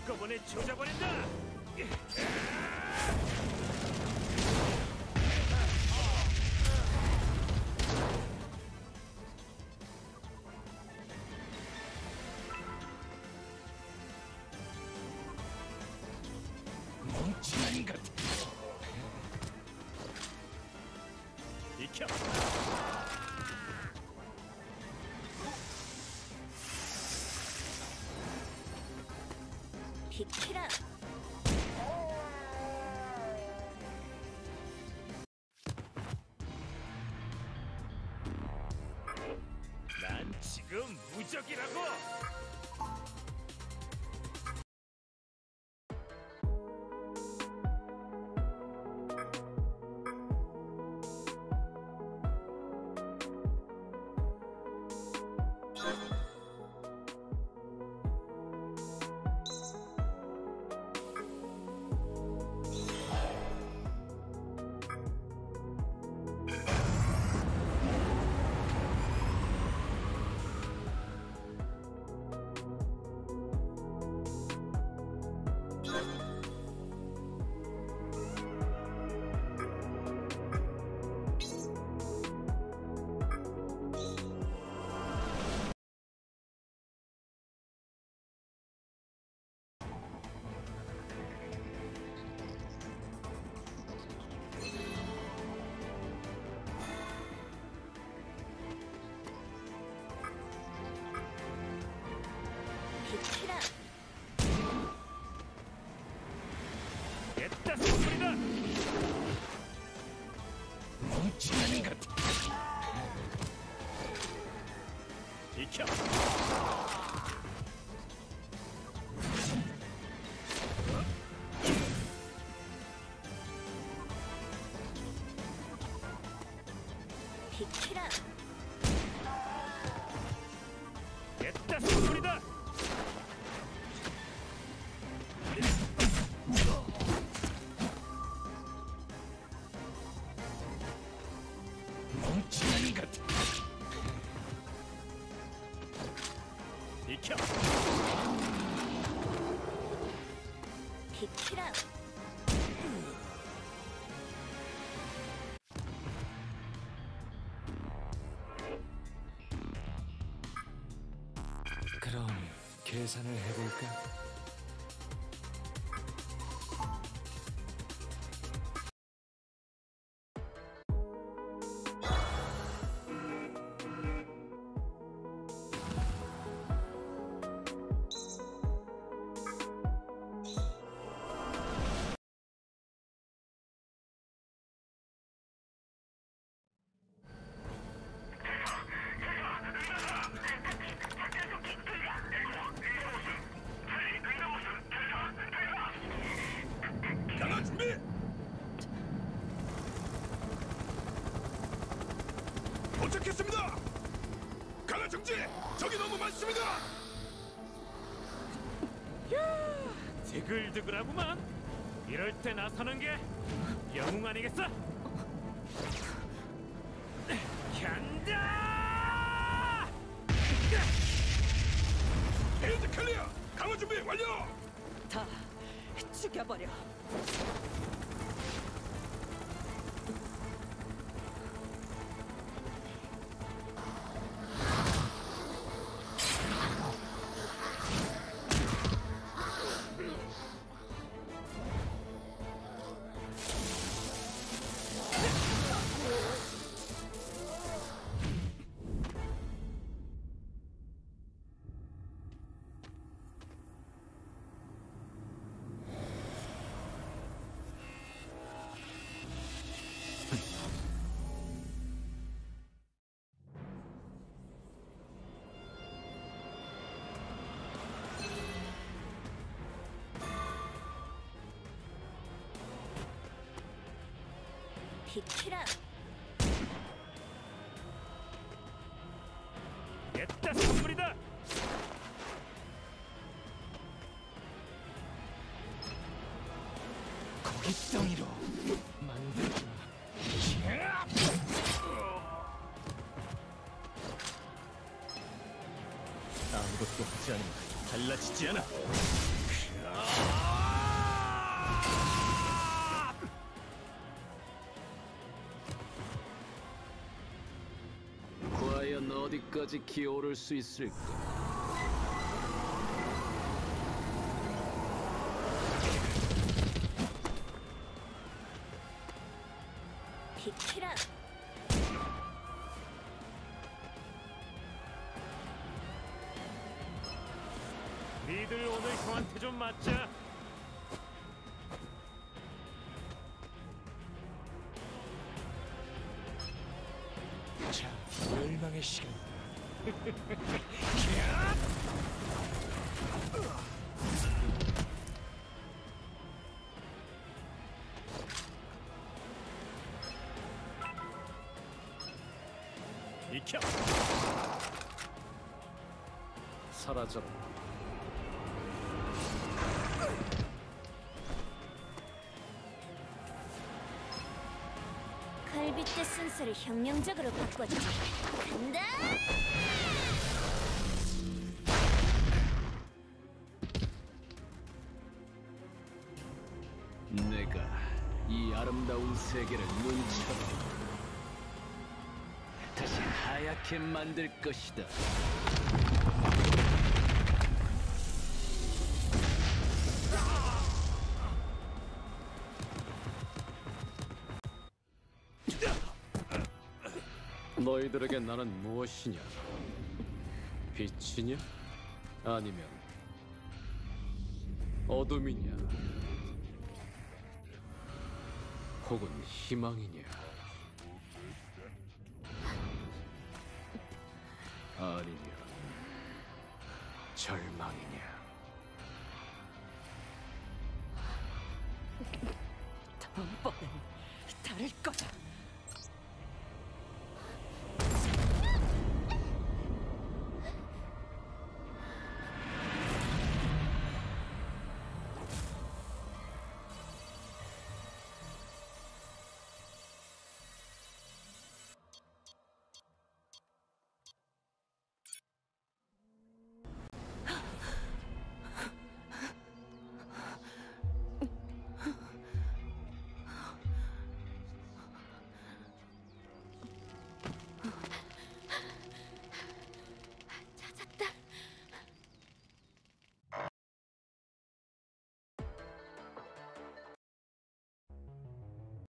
한꺼번에 조져버린다. 멍청한 것. 비켜. 비키라. 난 지금 무적이라고. 비키라. 됐다, 선물이다. 멍청한 것. 비켜. 비키라. 됐다, 선물이다. 멍청한 것. 비켜. 비키라. 그럼 계산을 해볼까? 준비! 도착했습니다! 강화 정지! 적이 너무 많습니다! 야, 지글지글하구만. 이럴 때 나서는 게 영웅 아니겠어? 간다! 헤드 클리어! 강화 준비 완료! 다 죽여버려. 비키라. 됐다, 선물이다. 고깃덩이로 만들지 마. 아무것도 하지 않으면 달라지지 않아. 과연 어디까지 기어오를 수 있을까? 비키라. 니들 오늘 형한테 좀 맞자. 자, 멸망의 시간. 비켜. 사라져라. 갈빗대 순서를 혁명적으로 바꿔줘. 간다. 내가 이 아름다운 세계를 눈처럼 다시 하얗게 만들 것이다. 너희들에게 나는 무엇이냐? 빛이냐? 아니면 어둠이냐? 혹은 희망이냐? 아니면 절망이냐? 다음번엔 다를 거야.